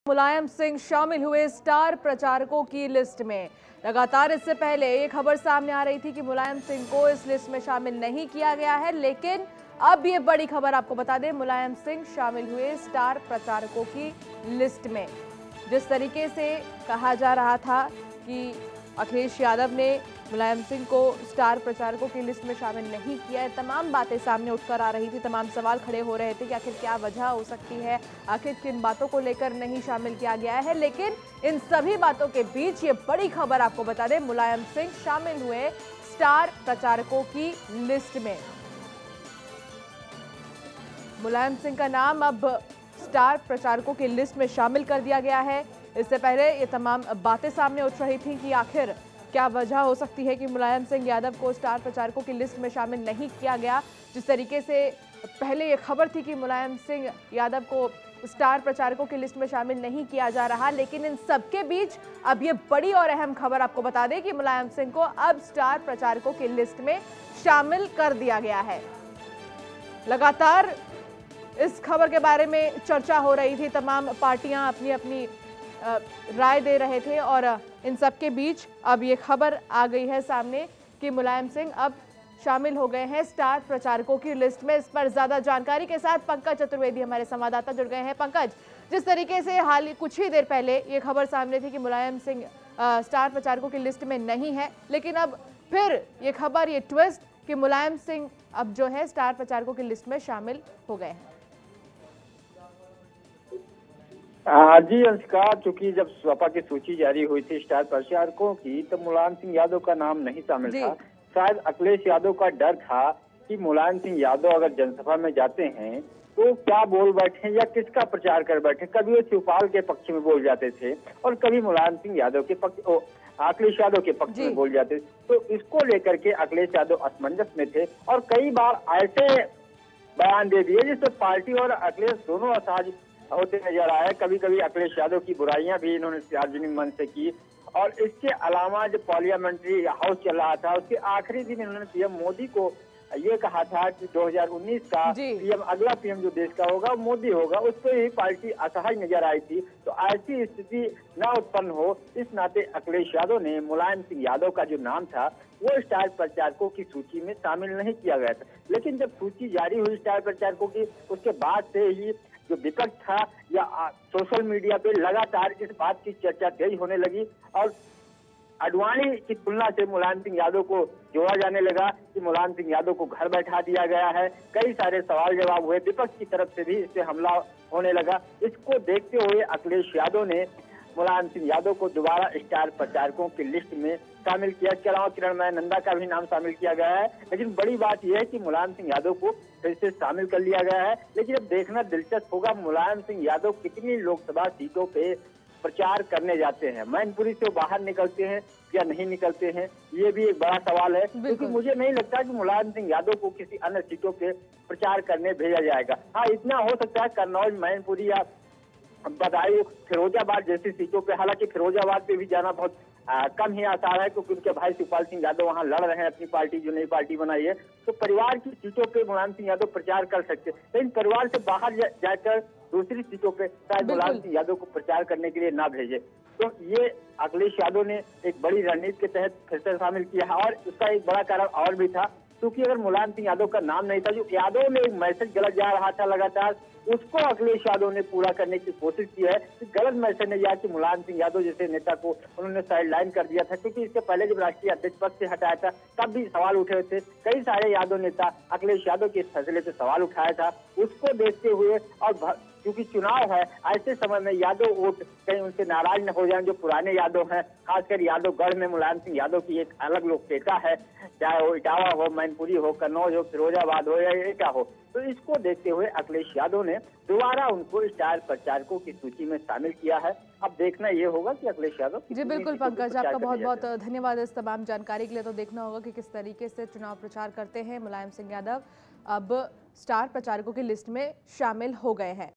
मुलायम सिंह शामिल हुए स्टार प्रचारकों की लिस्ट में। लगातार इससे पहले ये खबर सामने आ रही थी कि मुलायम सिंह को इस लिस्ट में शामिल नहीं किया गया है, लेकिन अब ये बड़ी खबर आपको बता दें, मुलायम सिंह शामिल हुए स्टार प्रचारकों की लिस्ट में। जिस तरीके से कहा जा रहा था कि अखिलेश यादव ने मुलायम सिंह को स्टार प्रचारकों की लिस्ट में शामिल नहीं किया है, तमाम बातें सामने उठकर आ रही थी, तमाम सवाल खड़े हो रहे थे कि आखिर क्या वजह हो सकती है, आखिर किन बातों को लेकर नहीं शामिल किया गया है। लेकिन इन सभी बातों के बीच ये बड़ी खबर आपको बता दें, मुलायम सिंह शामिल हुए स्टार प्रचारकों की लिस्ट में। मुलायम सिंह का नाम अब स्टार प्रचारकों की लिस्ट में शामिल कर दिया गया है। इससे पहले ये तमाम बातें सामने उठ रही थी कि आखिर क्या वजह हो सकती है कि मुलायम सिंह यादव को स्टार प्रचारकों की लिस्ट में शामिल नहीं किया गया। जिस तरीके से पहले ये खबर थी कि मुलायम सिंह यादव को स्टार प्रचारकों की लिस्ट में शामिल नहीं किया जा रहा, लेकिन इन सबके बीच अब ये बड़ी और अहम खबर आपको बता दें कि मुलायम सिंह को अब स्टार प्रचारकों की लिस्ट में शामिल कर दिया गया है। लगातार इस खबर के बारे में चर्चा हो रही थी, तमाम पार्टियां अपनी अपनी राय दे रहे थे और इन सब के बीच अब ये खबर आ गई है सामने कि मुलायम सिंह अब शामिल हो गए हैं स्टार प्रचारकों की लिस्ट में। इस पर ज्यादा जानकारी के साथ पंकज चतुर्वेदी हमारे संवाददाता जुड़ गए हैं। पंकज, जिस तरीके से कुछ ही देर पहले ये खबर सामने थी कि मुलायम सिंह स्टार प्रचारकों की लिस्ट में नहीं है, लेकिन अब फिर ये खबर, ये ट्विस्ट कि मुलायम सिंह अब जो है स्टार प्रचारकों की लिस्ट में शामिल हो गए हैं। जी अनुष्का, चूंकि जब सपा की सूची जारी हुई थी स्टार प्रचारकों की, तो मुलायम सिंह यादव का नाम नहीं शामिल था। शायद अखिलेश यादव का डर था कि मुलायम सिंह यादव अगर जनसभा में जाते हैं तो क्या बोल बैठे या किसका प्रचार कर बैठे। कभी वो शिवपाल के पक्ष में बोल जाते थे और कभी मुलायम सिंह यादव के पक्ष, अखिलेश यादव के पक्ष में बोल जाते थे। तो इसको लेकर के अखिलेश यादव असमंजस में थे और कई बार ऐसे बयान दे दिए जिससे पार्टी और अखिलेश दोनों असहज होते नजर आए। कभी कभी अखिलेश यादव की बुराइयां भी इन्होंने सार्वजनिक मंच से की और इसके अलावा जब पार्लियामेंट्री हाउस चल रहा था उसके आखिरी दिन इन्होंने पीएम मोदी को ये कहा था कि 2019 का पीएम, अगला पीएम जो देश का होगा वो मोदी होगा। उस पर ही पार्टी असहाय नजर आई थी। तो ऐसी स्थिति न उत्पन्न हो, इस नाते अखिलेश यादव ने मुलायम सिंह यादव का जो नाम था वो स्टार प्रचारकों की सूची में शामिल नहीं किया गया था। लेकिन जब सूची जारी हुई स्टार प्रचारकों की, उसके बाद से ही जो विपक्ष था या सोशल मीडिया पे लगातार इस बात की चर्चा तेज होने लगी और आडवाणी की तुलना से मुलायम सिंह यादव को जोड़ा जाने लगा कि मुलायम सिंह यादव को घर बैठा दिया गया है। कई सारे सवाल जवाब हुए, विपक्ष की तरफ से भी इससे हमला होने लगा। इसको देखते हुए अखिलेश यादव ने मुलायम सिंह यादव को दोबारा स्टार प्रचारकों की लिस्ट में शामिल किया। इसके अलावा किरणमय नंदा का भी नाम शामिल किया गया है। लेकिन बड़ी बात यह है कि मुलायम सिंह यादव को फिर से शामिल कर लिया गया है। लेकिन अब देखना दिलचस्प होगा मुलायम सिंह यादव कितनी लोकसभा सीटों पे प्रचार करने जाते हैं। मैनपुरी से बाहर निकलते हैं या नहीं निकलते हैं, ये भी एक बड़ा सवाल है। क्योंकि मुझे नहीं लगता कि मुलायम सिंह यादव को किसी अन्य सीटों पे प्रचार करने भेजा जाएगा। हाँ, इतना हो सकता है कन्नौज, मैनपुरी या बदायूं, फिरोजाबाद जैसी सीटों पे, हालांकि फिरोजाबाद पे भी जाना बहुत कम ही आसार है क्योंकि उनके भाई शिवपाल सिंह यादव वहां लड़ रहे हैं अपनी पार्टी, जो नई पार्टी बनाई है। तो परिवार की सीटों पे मुलायम सिंह यादव प्रचार कर सकते हैं, लेकिन परिवार से बाहर जाकर दूसरी सीटों पे शायद मुलायम सिंह यादव को प्रचार करने के लिए ना भेजे। तो ये अखिलेश यादव ने एक बड़ी रणनीति के तहत फिर से शामिल किया है और उसका एक बड़ा कारण और भी था, क्योंकि अगर मुलायम सिंह यादव का नाम नहीं था, जो यादव में एक मैसेज गलत जा रहा था लगातार, उसको अखिलेश यादव ने पूरा करने की कोशिश की है। कि गलत मैसेज नहीं आया कि मुलायम सिंह यादव जैसे नेता को उन्होंने साइडलाइन कर दिया था, क्योंकि इससे पहले जब राष्ट्रीय अध्यक्ष पद से हटाया था तब भी सवाल उठे थे। कई सारे यादव नेता अखिलेश यादव के इस फैसले पे सवाल उठाया था। उसको देखते हुए और क्योंकि चुनाव है, ऐसे समय में यादव वोट कहीं उनसे नाराज न हो जाए, जो पुराने यादव हैं, खासकर यादवगढ़ में मुलायम सिंह यादव की एक अलग लोकप्रियता है, चाहे वो इटावा हो, मैनपुरी हो, कन्नौज हो, फिरोजाबाद हो या एटा हो। तो इसको देखते हुए अखिलेश यादव ने दोबारा उनको स्टार प्रचारकों की सूची में शामिल किया है। अब देखना ये होगा कि अखिलेश यादव। जी बिल्कुल पंकज, आपका बहुत बहुत धन्यवाद इस तमाम जानकारी के लिए। तो देखना होगा कि किस तरीके से चुनाव प्रचार करते हैं मुलायम सिंह यादव, अब स्टार प्रचारकों की लिस्ट में शामिल हो गए हैं।